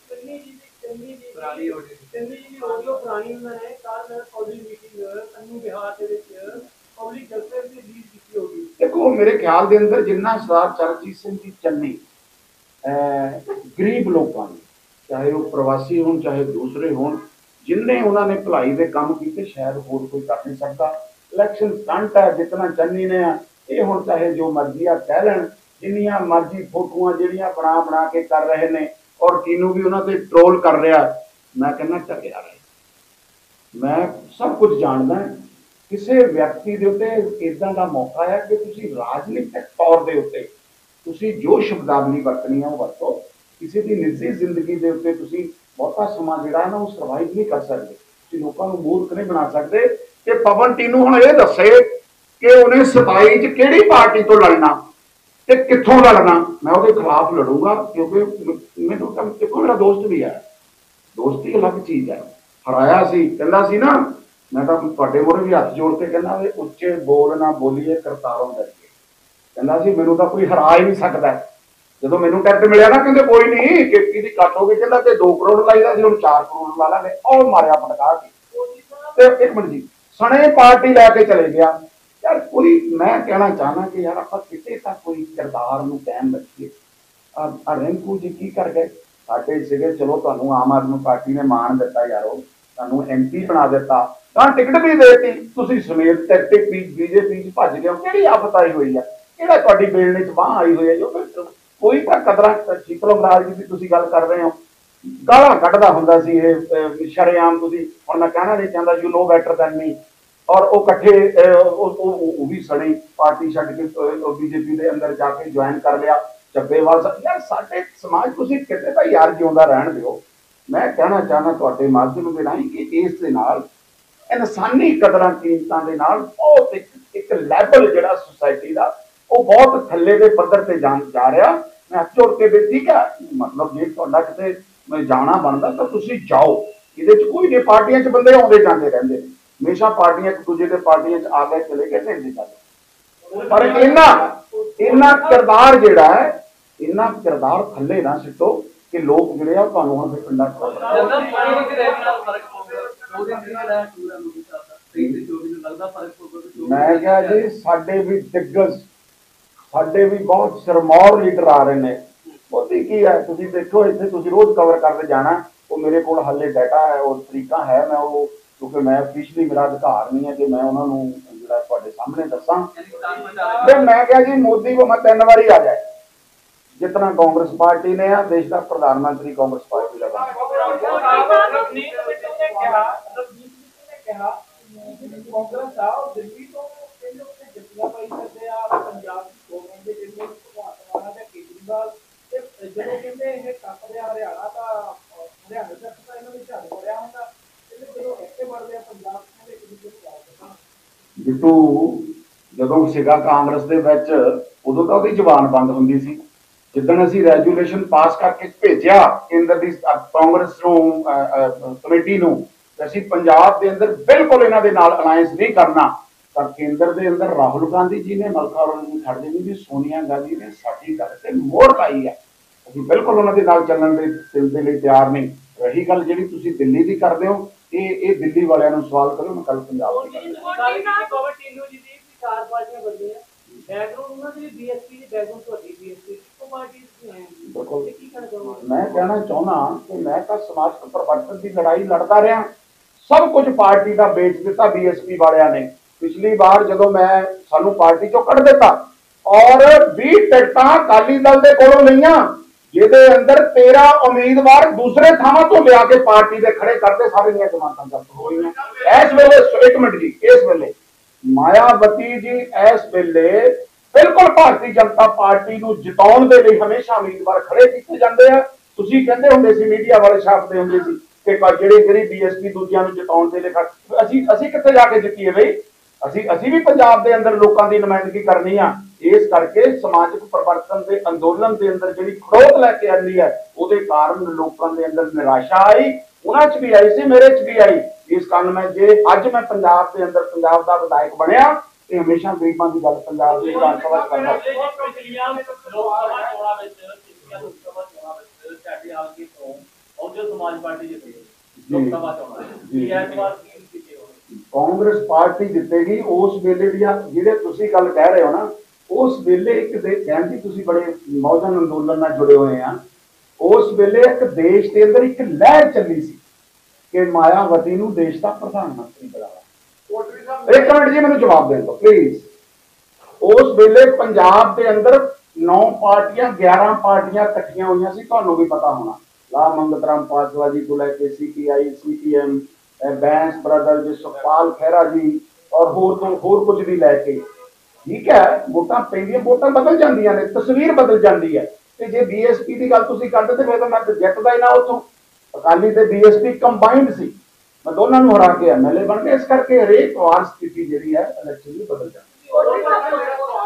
देखो मेरे ख्याल के अंदर जिन्ना सरदार चरणजीत सिंह जी चन्नी गरीब लोगों ने, चाहे वो प्रवासी हो चाहे दूसरे हो, जिन्हें उन्होंने भलाई के काम किए शायद होर कोई कर नहीं सकता। इलैक्शन स्टंट है जितना चन्नी ने ये हुण चाहे जो मर्जी आ कह लैन, जिन्नियां मर्जी फोटोआं जिहड़ियां बना बना के कर रहे हैं और किनू भी उन्होंने ट्रोल कर रहा। मैं कहना ढकिया रहे, मैं सब कुछ जानदा। किसी व्यक्ति के उत्ते इदां दा मौका है कि तुसीं राजनीतिक तौर के उत्ते तुसीं जो शब्दावली वरतनी है वो वरतो, किसी की निजी जिंदगी के उत्ते तुसीं बहुता समा जिहड़ा है ना वो सर्वाइव नहीं कर सकते, तुसीं लोकां नूं मूर्ख नहीं बना सकते। कि पवन टिन्नू हुण ये दस्से कि उन्हें सताई च किहड़ी पार्टी तो लड़ना ते कित्थों लड़ना। मैं उसके खिलाफ लड़ूंगा क्योंकि मैनूं तां देखो मेरा दोस्त भी है, दोस्ती अलग चीज़ है। हराया सी कहंदा सी ना, मैं तो तुहाडे मोहरे भी हथ जोड़ के कहना भी उच्चे बोल ना बोलीए करतारों करके, कहंदा सी मैनूं तां कोई हरा ही नहीं सकता। जो मैनूं टिकट मिलिया ना कहंदे कोई नहीं केपी दी कट हो गई, कहंदा कि दो करोड़ लाईदा सी हुण चार करोड़ ला लांगे, और मारिया पटका के एक मिनट जी सने पार्टी लैके चले गया। यार कोई मैं कहना चाहना कि यार आप किसी तक कोई किरदार नूं कायम रखिए। आ रिंकू जी की कर गए साडे सीगे, चलो तुहानूं आम आदमी पार्टी ने मान दिता यारो, तुहानूं एम पी बना दिता, ਤਾਂ टिकट भी देती, तुसीं समेत टिकट बीजेपी च भज गए। किहड़ी आफत आई हुई है, किहड़ा तुहाडी बेलने च बांह आई हुई है जो कोई तां कदरां शीतल बराड़ जी की तुसीं गल कर रहे हो। गालां कढदा हुंदा सी ये शरेआम, तुसीं हुण मैं कहना नहीं चाहता you know better than me, और वो कट्ठे वो भी सड़ी पार्टी छड्ड के बीजेपी के अंदर जाके ज्वाइन कर लिया ਚੱਬੇਵਾਲ। यार साडे समाज तुसीं किते तां यार जिउंदा रहण दिओ। मैं कहना चाहना तुहाडे माध्यम दे राहीं कि इस दे नाल इंसानी कदरां कीमतां दे नाल बहुत एक एक लैवल जिहड़ा सोसाइटी दा वो बहुत थल्ले दे पੱਧਰ ते जा जा रहा। मैं हथ जोड़ के बेनती ठीक है, मतलब जे तुहाडा किते जाना बनदा तां तुसीं जाओ, इहदे च कोई नहीं। पार्टियां च बंदे आउंदे जांदे रहिंदे, हमेशा पार्टियां एक दूजे के पार्टियां च आ गए चले गए नहीं जाते, पर इन्ना इन्ना किरदार जिहड़ा है इन्ना किरदार थल्ले ना सिੱਟੋ कि लोग जिहड़े आ तुहानूं हुण पिंडां च मैं क्या जी साडे भी दिग्गज साडे भी बहुत सिरमौर लीडर आ रहे हैं। मोदी की है तुसीं देखो इत्थे तुसीं रोज कवर करते जाना वो मेरे को हाले डाटा है और तरीका है मैं वो क्योंकि मैं ऑफिशियली मेरा अधिकार नहीं है कि मैं उन्होंने जिहड़ा तुहाडे सामने दसां। ते मैं क्या जी मोदी को मैं तीन बारी आ जाए जितना कांग्रेस पार्टी ने आ देश का प्रधानमंत्री कांग्रेस पार्टी का बिट्टू ਜਦੋਂ ਸੀਗਾ ਕਾਂਗਰਸ ਦੇ ਵਿੱਚ ਉਦੋਂ ਤਾਂ ਉਹਦੀ ਜ਼ੁਬਾਨ ਬੰਦ ਹੁੰਦੀ ਸੀ। ਜਿੱਦਣ ਅਸੀਂ ਰੈਜੂਲੇਸ਼ਨ ਪਾਸ ਕਰਕੇ ਭੇਜਿਆ ਕੇਂਦਰ ਦੀ ਕਾਂਗਰਸ ਨੂੰ ਕਮੇਟੀ ਨੂੰ ਅਸੀਂ ਪੰਜਾਬ ਦੇ ਅੰਦਰ ਬਿਲਕੁਲ ਇਹਨਾਂ ਦੇ ਨਾਲ ਅਲਾਈਅੰਸ ਨਹੀਂ ਕਰਨਾ ਤਾਂ ਕੇਂਦਰ ਦੇ ਅੰਦਰ ਰਾਹੁਲ ਗਾਂਧੀ ਜੀ ਨੇ ਮਲਕਾ ਅਰੁਣ ਖੜਗੇ ਜੀ ਵੀ ਸੋਨੀਆ ਗਾਂਧੀ ਨੇ ਸਾਡੀ ਗੱਲ ਤੇ ਮੋਹਰ ਪਾਈ ਹੈ। ਅਸੀਂ ਬਿਲਕੁਲ ਉਹਨਾਂ ਦੇ ਨਾਲ ਚੱਲਣ ਦੇ ਦੇ ਲਈ ਤਿਆਰ ਨਹੀਂ। ਰਹੀ ਗੱਲ ਜਿਹੜੀ ਤੁਸੀਂ ਦਿੱਲੀ ਦੀ ਕਰਦੇ ਹੋ ਇਹ ਇਹ ਦਿੱਲੀ ਵਾਲਿਆਂ ਨੂੰ ਸਵਾਲ ਕਰੋ। ਮੈਂ ਕੱਲ ਪੰਜਾਬ ਦੀ ਚਾਰ ਪਾਰਟੀਆਂ ਬਣਦੀਆਂ बैकग्राउंड उन्होंने बीएसपी ਦੀ बैकग्राउंड ਤੁਹਾਡੀ बीएसपी को पार्टी ਬਿਲਕੁਲ ਕੀ ਕਹਿਣਾ ਚਾਹੁੰਦਾ ਮੈਂ ਕਹਿਣਾ ਚਾਹੁੰਦਾ ਕਿ ਮੈਂ ਤਾਂ ਸਮਾਜਿਕ ਪਰਿਵਰਤਨ ਦੀ ਲੜਾਈ ਲੜਦਾ ਰਿਹਾ। ਸਭ ਕੁਝ ਪਾਰਟੀ ਦਾ ਵੇਚ ਦਿੱਤਾ बीएसपी ਵਾਲਿਆਂ ਨੇ। ਪਿਛਲੀ ਵਾਰ ਜਦੋਂ ਮੈਂ ਸਾਨੂੰ ਪਾਰਟੀ ਚੋਂ ਕੱਢ ਦਿੱਤਾ ਔਰ ਵੀਹ ਟਿਕਟਾਂ ਅਕਾਲੀ ਦਲ ਦੇ ਕੋਲੋਂ ਲਈਆਂ ਜਿਹਦੇ ਅੰਦਰ ਤੇਰਾਂ ਉਮੀਦਵਾਰ ਦੂਸਰੇ ਥਾਵਾਂ ਤੋਂ ਲਿਆ ਕੇ ਪਾਰਟੀ ਦੇ ਖੜੇ ਕਰਦੇ ਸਾਰੀਆਂ ਜਮਾਤਾਂ ਜ਼ਬਤ ਹੋਈਆਂ। ਇਸ ਵੇਲੇ ਇੱਕ ਮਿੰਟ ਜੀ ਇਸ ਵੇਲੇ मायावती जी इस वेले बिल्कुल भारतीय जनता पार्टी ਨੂੰ ਜਿਤਾਉਣ ਦੇ ਲਈ ਹਮੇਸ਼ਾ ਉਮੀਦਵਾਰ ਖੜੇ ਕੀਤੇ ਜਾਂਦੇ ਆ। ਤੁਸੀਂ ਕਹਿੰਦੇ ਹੁੰਦੇ ਸੀ ਮੀਡੀਆ ਵਾਲੇ ਛਾਪਦੇ ਹੁੰਦੇ ਸੀ ਕਿ ਜਿਹੜੇ ਜਿਹੜੀ बीएसपी ਦੂਜਿਆਂ ਨੂੰ ਜਿਤਾਉਣ ਦੇ ਲਈ ਅਸੀਂ ਅਸੀਂ ਕਿੱਥੇ ਜਾ ਕੇ ਜਿੱਤੀਏ ਬਈ। ਅਸੀਂ ਅਸੀਂ ਵੀ ਪੰਜਾਬ ਦੇ ਅੰਦਰ ਲੋਕਾਂ ਦੀ ਨੁਮਾਇੰਦਗੀ ਕਰਨੀ ਆ। ਇਸ ਕਰਕੇ ਸਮਾਜਿਕ ਪਰਿਵਰਤਨ ਦੇ ਅੰਦੋਲਨ ਦੇ ਅੰਦਰ ਜਿਹੜੀ ਖੜੋਤ ਲੈ ਕੇ ਆਉਂਦੀ ਹੈ ਉਹਦੇ ਕਾਰਨ ਲੋਕਾਂ ਦੇ ਅੰਦਰ ਨਿਰਾਸ਼ਾ ਆਈ। ਉਹਨਾਂ 'ਚ ਵੀ ਆਈ ਸੀ ਮੇਰੇ 'ਚ ਵੀ ਆਈ। ਇਸ ਕਾਰਨ ਮੈਂ ਜੇ ਅੱਜ ਮੈਂ ਪੰਜਾਬ ਦੇ ਅੰਦਰ ਪੰਜਾਬ ਦਾ ਵਿਧਾਇਕ ਬਣਿਆ ਤੇ ਹਮੇਸ਼ਾ ਗਰੀਬਾਂ ਦੀ ਗੱਲ ਪੰਜਾਬ ਦੀ ਵਿਧਾਨ ਸਭਾ ਚ ਕਰਨਾ। ਕਾਂਗਰਸ ਪਾਰਟੀ ਜਿੱਤੇਗੀ ਉਸ ਵੇਲੇ ਦੀਆਂ ਜਿਹੜੇ ਤੁਸੀਂ ਗੱਲ ਕਹਿ ਰਹੇ ਹੋ ਨਾ ਉਸ ਵੇਲੇ ਇੱਕ ਦੇ ਕਹਿੰਦੀ ਤੁਸੀਂ ਬੜੇ ਮੌਜਨ ਅੰਦੋਲਨ ਨਾਲ ਜੁੜੇ ਹੋਏ ਆ। ਉਸ ਵੇਲੇ ਇੱਕ ਦੇਸ਼ ਦੇ ਅੰਦਰ ਇੱਕ ਲਹਿਰ ਚੱਲੀ ਸੀ कि मायावती ਨੂੰ देश का प्रधानमंत्री बनाया। एक मिनट जी मैंने जवाब दें दो प्लीज। उस वेले पंजाब के अंदर नौ पार्टियां ग्यारह पार्टियां इकट्ठियां हुई सी तुहानू भी पता होना ला मंगत राम पासवा जी को लैके CPI CPM Bains brother ji Sukhpal Khaira ji और होर तो होर कुछ भी लैके ठीक है वोटां पैंदियां वोटां बदल जांदियां ने तस्वीर बदल जाती है। ते जे बीएसपी की गल तुसीं करदे ते फिर तां मैं जितदा ही ना उत्थों अकाली ते बीएसपी कंबाइंड सी मैं दोनों ਨੂੰ हरा के एमएलए बन गए। इस करके हरेक वार स्थिति जी है इलेक्शन में बदल जाती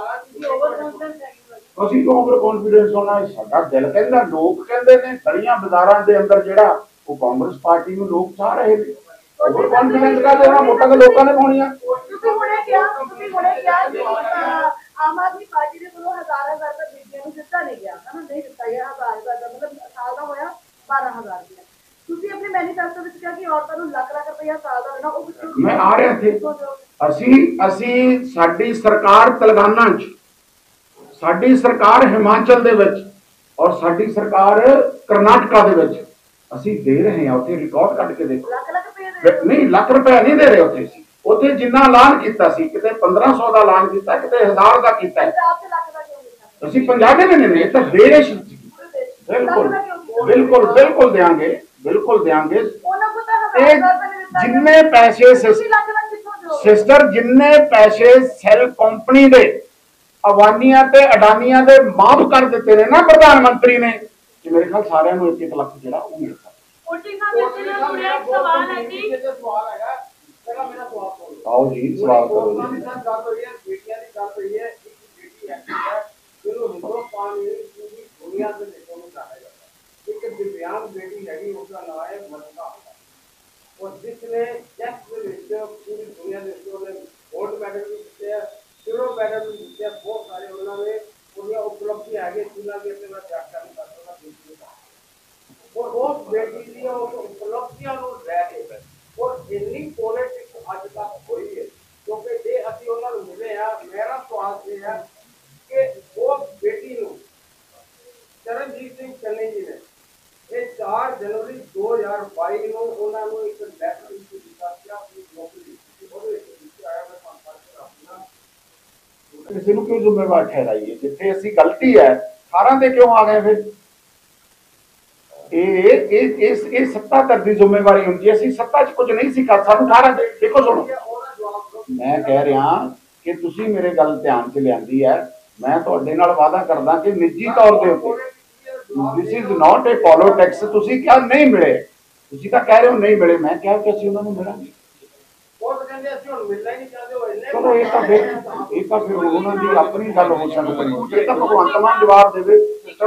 ਅਸੀਂ ਤੋਂ ਓਵਰ ਕੌਨਫੀਡੈਂਸ ਹੋਣਾ ਸਾਡਾ ਦਿਲ ਕਹਿੰਦਾ ਲੋਕ ਕਹਿੰਦੇ ਨੇ ਗਲੀਆਂ ਬਾਜ਼ਾਰਾਂ ਦੇ ਅੰਦਰ ਜਿਹੜਾ ਉਹ ਕਾਂਗਰਸ ਪਾਰਟੀ ਨੂੰ ਲੋਕ ਚਾਹ ਰਹੇ ਨੇ। ਓਵਰ ਕੌਨਫੀਡੈਂਸ ਦਾ ਦੇਣਾ ਵੋਟਾਂ ਤਾਂ ਲੋਕਾਂ ਨੇ ਪਾਉਣੀਆਂ। ਤੁਸੀਂ ਹੁਣੇ ਕਿਹਾ ਤੁਸੀਂ ਹੁਣੇ ਕਿਹਾ ਕਿ ਆਮ ਆਦਮੀ ਪਾਰਟੀ ਦੇ ਕੋਲੋਂ ਹਜ਼ਾਰ ਹਜ਼ਾਰ ਦਾ ਬੀਬੀਆਂ ਨੂੰ ਦਿੱਤਾ ਨਹੀਂ ਗਿਆ ਨਾ ਨਹੀਂ ਦਿੱਤਾ ਗਿਆ ਹਜ਼ਾਰ ਹਜ਼ਾਰ ਦਾ ਮਤਲਬ ਸਾਲ ਦਾ ਹੋਇਆ ਬਾਰਾਂ ਹਜ਼ਾਰ ਰੁਪਇਆ। ਤੁਸੀਂ ਆਪਣੇ ਮੈਨੀਫੈਸਟੋ ਵਿੱਚ ਕਿਹਾ ਕਿ ਔਰਤਾਂ ਨੂੰ ਲੱਖ ਲੱਖ ਰੁਪਇਆ ਸਾਲ ਦਾ ਦੇਣਾ ਉਹ ਮੈਂ ਆ ਰਿਹਾ ਥੇ ਅਸੀਂ ਅਸੀਂ ਸਾਡੀ ਸਰਕਾਰ ਤੇਲੰਗਾਨਾ 'ਚ ਸਾਡੀ ਸਰਕਾਰ ਹਿਮਾਚਲ ਦੇ ਵਿੱਚ ਔਰ ਸਾਡੀ ਸਰਕਾਰ ਕਰਨਾਟਕਾ ਦੇ ਵਿੱਚ ਅਸੀਂ ਦੇ ਰਹੇ ਹਾਂ। ਉੱਥੇ ਰਿਕਾਰਡ ਕੱਢ ਕੇ ਦੇਖੋ ਲੱਖ ਲੱਖ ਰੁਪਏ ਨਹੀਂ ਲੱਖ ਰੁਪਏ ਨਹੀਂ ਦੇ ਰਹੇ ਉੱਥੇ ਸੀ ਉੱਥੇ ਜਿੰਨਾ ਐਲਾਨ ਕੀਤਾ ਸੀ ਕਿਤੇ ਪੰਦਰਾਂ ਸੌ ਦਾ ਐਲਾਨ ਕੀਤਾ ਕਿਤੇ ਹਜ਼ਾਰ ਦਾ ਕੀਤਾ ਅਸੀਂ ਪੰਜਾਬੀ ਨੇ ਨਹੀਂ ਤਾਂ ਦੇਸ਼ ਬਿਲਕੁਲ ਬਿਲकुल बिल्कुल देंगे बिल्कुल देंगे जिन्ने पैसे सिस्टर जिन्ने पैसे सेल कंपनी दे अवानिया ते अडानिया दे माफ कर दिते ने ना प्रधानमंत्री ने कि मेरे ख्याल सारे नु एक एक लाख जेड़ा वो मिलता। आओ जी सवाल करो जी। एक दिव्यांग बेटी हैगी उसका नाम है मलका और जिसने चेस में पूरी दुनिया में उसने गोल्ड मेडल भी जीते हैं सिल्वर मेडल भी जीते हैं बहुत सारे उन्होंने उनकी उपलब्धि आगे चुना के अपने व्याख्या में करना और उस बेटी की उपलब्धियां रह गए और इन्नी पॉलिटिक्स आज तक हुई ਕਿਸੇ ਨੂੰ क्यों जिम्मेवार ठहराइए? जिथे असी गलती है अठारह ते क्यों आ गए? फिर ये सत्ता तक की जिम्मेवारी होंगी। असी सत्ता च कुछ नहीं सीखा, सानू अठारह ते देखो सुनो, मैं कह रहा कि तुसी मेरे गल ध्यान च लियांदी है। मैं तुहाडे नाल वादा करदा कि निजी तौर ते this is not a politics. तुसी क्या नहीं मिले, तुसी तां कह रहे हो नहीं मिले, मैं क्या कि असी उन्हां नूं मिलांगे। चलो ये तो फिर ये तो फिर उन्होंने दी अपनी गल हो सकती है। ये तो भगवंत मान जवाब देवे।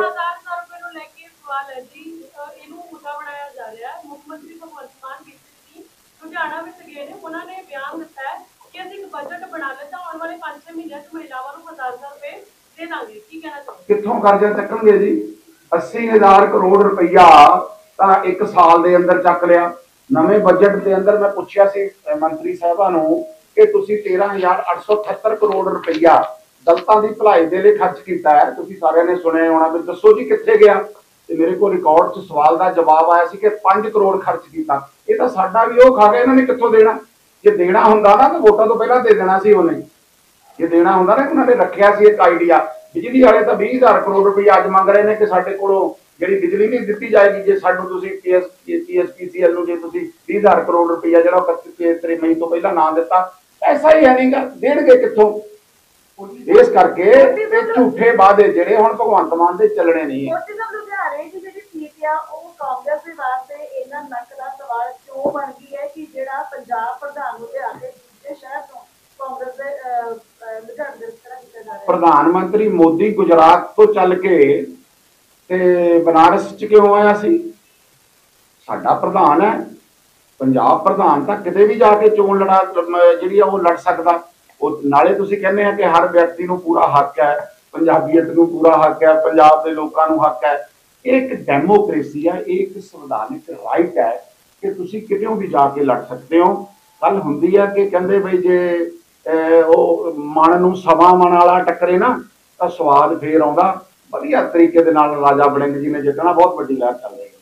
लुधियाना विच गए ने, उन्होंने बयान दिता है कि ਅਸੀਂ ਇੱਕ ਬਜਟ ਬਣਾ ਲੈਂਦਾ, ਆਉਣ ਵਾਲੇ ਪੰਜ ਛੇ ਮਹੀਨਿਆਂ ਚ ਮਹਿਲਾਵਾਂ ਨੂੰ ਹਜ਼ਾਰ ਹਜ਼ਾਰ ਰੁਪਏ ਦੇ ਦਾਂਗੇ। ਕੀ ਕਹਿਣਾ ਚਾਹੁੰਦੇ? ਕਿੱਥੋਂ ਕਰਜ਼ਾ ਚੱਕਣਗੇ ਜੀ? अस्सी हज़ार करोड़ रुपया ਤਾਂ ਇੱਕ ਸਾਲ ਦੇ ਅੰਦਰ ਚੱਕ ਲਿਆ। ਨਵੇਂ ਬਜਟ ਦੇ ਅੰਦਰ ਮੈਂ ਪੁੱਛਿਆ ਸੀ ਮੰਤਰੀ ਸਾਹਿਬਾਂ ਨੂੰ ਕਿ ਤੁਸੀਂ तेरह हज़ार आठ सौ अठहत्तर ਕਰੋੜ ਰੁਪਇਆ ਦਲਤਾਂ ਦੀ ਭਲਾਈ ਦੇ ਲਈ ਖਰਚ ਕੀਤਾ ਹੈ। ਤੁਸੀਂ ਸਾਰਿਆਂ ਨੇ ਸੁਣਿਆ ਹੋਣਾ, ਵੀ ਦੱਸੋ ਜੀ ਕਿੱਥੇ ਗਿਆ? ਤੇ ਮੇਰੇ ਕੋਲ ਰਿਕਾਰਡ 'ਚ ਸਵਾਲ ਦਾ ਜਵਾਬ ਆਇਆ ਸੀ ਕਿ पाँच ਕਰੋੜ ਖਰਚ ਕੀਤਾ। ਇਹ ਤਾਂ ਸਾਡਾ ਵੀ ਉਹ ਖਾ ਗਿਆ, ਇਹਨਾਂ ਨੇ ਕਿੱਥੋਂ ਦੇਣਾ? ਜੇ ਦੇਣਾ ਹੁੰਦਾ ਨਾ ਤਾਂ ਵੋਟਾਂ ਤੋਂ ਪਹਿਲਾਂ ਦੇ ਦੇਣਾ ਸੀ ਉਹਨੇ। ਜੇ ਦੇਣਾ ਹੁੰਦਾ ਨਾ, ਉਹਨਾਂ ਨੇ ਰੱਖਿਆ ਸੀ ਇੱਕ ਆਈਡੀਆ। ਬਿਜਲੀ ਵਾਲੇ ਤਾਂ बीस हज़ार ਕਰੋੜ ਰੁਪਇਆ ਅੱਜ ਮੰਗ ਰਹੇ ਨੇ ਕਿ ਸਾਡੇ ਕੋਲੋਂ ਜਿਹੜੀ ਬਿਜਲੀ ਨਹੀਂ ਦਿੱਤੀ ਜਾਏਗੀ ਜੇ ਸਾਨੂੰ ਤੁਸੀਂ ਪੀਐਸ ਪੀਐਸਪੀਸੀਐਲ ਨੂੰ ਜੇ ਤੁਸੀਂ बीस हज़ार ਕਰੋੜ ਰੁਪਇਆ ਜਿਹੜਾ ਇਕੱਤੀ ਮਈ ਤੋਂ ਪਹਿਲਾਂ ਨਾ ਦਿੱਤਾ, ਪੈਸਾ ਹੀ ਹੈ ਨਹੀਂਗਾ, ਦੇਣਗੇ ਕਿੱਥੋਂ? ਇਸ ਕਰਕੇ ਤੇ ਝੂਠੇ ਵਾਅਦੇ ਜਿਹੜੇ ਹੁਣ ਭਗਵੰਤ ਮਾਨ ਦੇ ਚੱਲਣੇ ਨਹੀਂ ਹੈ। ਲੁਧਿਆਣੇ ਦੀ ਜਿਹੜੀ ਸੀਟ ਆ ਉਹ ਕਾਂਗਰਸ ਦੇ ਵਾਸਤੇ ਇਹਨਾਂ ਨੱਕ ਦਾ ਸਵਾਲ ਕਿਉਂ ਬਣ ਗਈ ਹੈ ਕਿ ਜਿਹੜਾ ਪੰਜਾਬ ਪ੍ਰਧਾਨ ਨੂੰ ਲਿਆ ਕੇ ਦੂਜੇ ਸ਼ਹਿਰ ਤੋਂ ਕਾਂਗਰਸ ਦੇ ਲੁਧਿਆਣੇ ਦੇ ਤਰ੍ਹਾਂ ਕੀਤਾ ਜਾ ਰਿਹਾ? ਪ੍ਰਧਾਨ ਮੰਤਰੀ ਮੋਦੀ ਗੁਜਰਾਤ ਤੋਂ ਚੱਲ ਕੇ ਤੇ ਬਨਾਰਸ ਚ ਕਿਉਂ ਆਇਆ ਸੀ? ਸਾਡਾ ਪ੍ਰਧਾਨ ਹੈ। ਪੰਜਾਬ ਪ੍ਰਧਾਨ ਤਾਂ ਕਿਤੇ ਵੀ ਜਾ ਕੇ ਚੋਣ ਲੜਾ ਜਿਹੜੀ ਆ ਉਹ ਲੜ ਸਕਦਾ। ਉਹ ਨਾਲੇ ਤੁਸੀਂ ਕਹਿੰਦੇ ਆ ਕਿ ਹਰ ਵਿਅਕਤੀ ਨੂੰ ਪੂਰਾ ਹੱਕ ਹੈ, ਪੰਜਾਬੀਅਤ ਨੂੰ ਪੂਰਾ ਹੱਕ ਹੈ, ਪੰਜਾਬ ਦੇ ਲੋਕਾਂ ਨੂੰ ਹੱਕ ਹੈ। ਇਹ ਇੱਕ ਡੈਮੋਕ੍ਰੇਸੀ ਹੈ, ਇਹ ਇੱਕ ਸੰਵਿਧਾਨਿਕ ਰਾਈਟ ਹੈ ਕਿ ਤੁਸੀਂ ਕਿਤੇ ਵੀ ਜਾ ਕੇ ਲੜ ਸਕਦੇ ਹੋ। ਗੱਲ ਹੁੰਦੀ ਹੈ ਕਿ ਕਹਿੰਦੇ ਬਈ ਜੇ ਉਹ ਮਨ ਨੂੰ ਸਵਾ ਮਨ ਵਾਲਾ ਟੱਕਰੇ ਨਾ ਤਾਂ ਸਵਾਦ ਫੇਰ ਆਉਂਦਾ। ਵਧੀਆ ਤਰੀਕੇ ਦੇ ਨਾਲ ਰਾਜਾ ਵੜਿੰਗ ਜੀ ਨੇ ਜਿੱਤਣਾ, ਬਹੁਤ ਵੱਡੀ ਲਹਿਰ ਚੱਲ ਰਹੀ ਹੈ।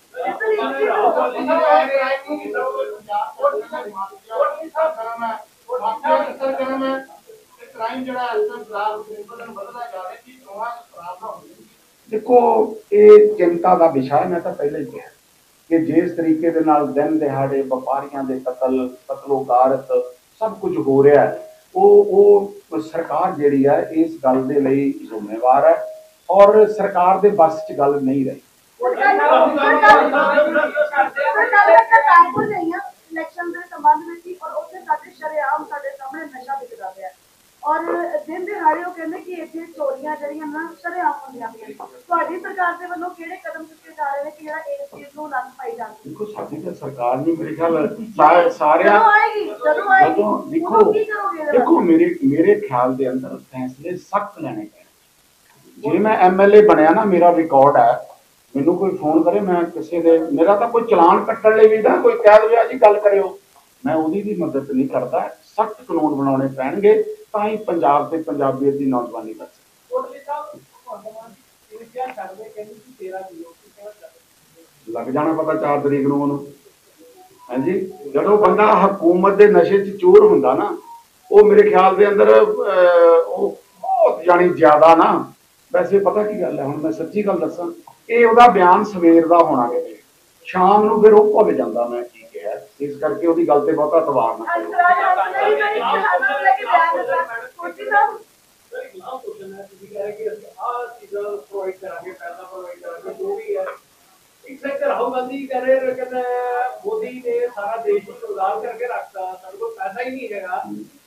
देखो ये चिंता का विषय मैं तो पहले ही कहा कि जिस तरीके दे नाल दिन दिहाड़े व्यापारियों के कतल कतलो गारत सब कुछ हो रहा है, वो वो सरकार जिहड़ी है इस गल दे लई जिम्मेवार है और सरकार दे बस च गल नहीं रही। इलेक्शन के संबंध में थी और उससे साडे शरेआम साडे सामने नशा विकदा पिया और दिन दिहाड़े वो कहंदे कि इत्थे चोरियां जड़ियां ना शरेआम होंदियां पियां। तुहाडी सरकार दे वल्लों किहड़े कदम चुके जा रहे हैं कि जेहड़ा इस चीज नूं नੱਥ पाई जाए? देखो साडी ते सरकार नहीं, मेरे ख्याल सारे आएगी जदों आएगी देखो देखो मेरे मेरे ख्याल दे अंदर फैसले सख्त लेने पैणे। जे मैं एमएलए बनया ना, मेरा रिकॉर्ड है, मैनू कोई फोन करे, मैं किसी दे मेरा तो कोई चलान कट्टण लई भी ना कोई कह दे जी गल करियो, मैं उहदी भी मदद नहीं करता। सख्त कानून बनाने पैणगे तां ही पंजाब ते पंजाबीयत दी नौजवानी बच लग जाना पता चार तरीक नूं ओनू। हां जी, जदों बंदा हुकूमत दे नशे च चोर हुंदा ना, वो मेरे ख्याल दे अंदर वो बहुत जानी ज्यादा ना, वैसे पता की गल है, हुण मैं सच्ची गल दसां, ਇਹ ਉਹਦਾ ਬਿਆਨ ਸਵੇਰ ਦਾ ਹੋਣਾ ਕਿਤੇ, ਸ਼ਾਮ ਨੂੰ ਫਿਰ ਉਹ ਭੁੱਲ ਜਾਂਦਾ ਮੈਂ ਕੀ ਕਿਹਾ। ਇਸ ਕਰਕੇ ਉਹਦੀ ਗੱਲ ਤੇ ਬਹੁਤਾ ਤਵਾਰ ਨਾ ਕਰੋ। राहुल गांधी कह रहे कहते मोदी ने सारा देश को उधार करके रखता, सारे को पैसा ही नहीं हैगा।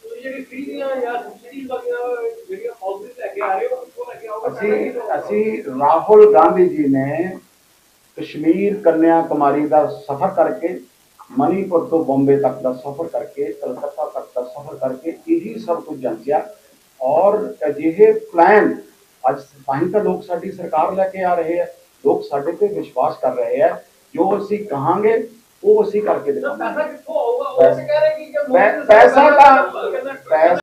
राहुल गांधी जी ने कश्मीर कन्याकुमारी का सफर करके, मणिपुर तो बॉम्बे तक का सफर करके, कलकत्ता तक का सफर करके यही सब कुछ जांचिया और अजिहे प्लान अज ताही तो लोग साडी सरकार लेके आ रहे हैं, लोग साडे पे विश्वास कर रहे हैं। जो असी कहांगे वो असी करके दिखाएंगे। पैसा का पैसा